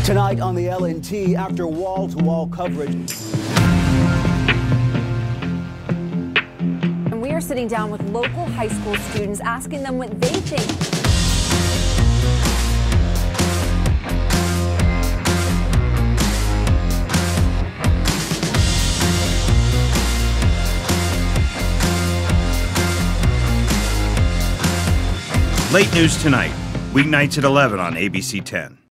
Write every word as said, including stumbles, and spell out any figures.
Tonight on the L N T, after wall-to-wall coverage. And we are sitting down with local high school students, asking them what they think. Late News Tonight, weeknights at eleven on A B C ten.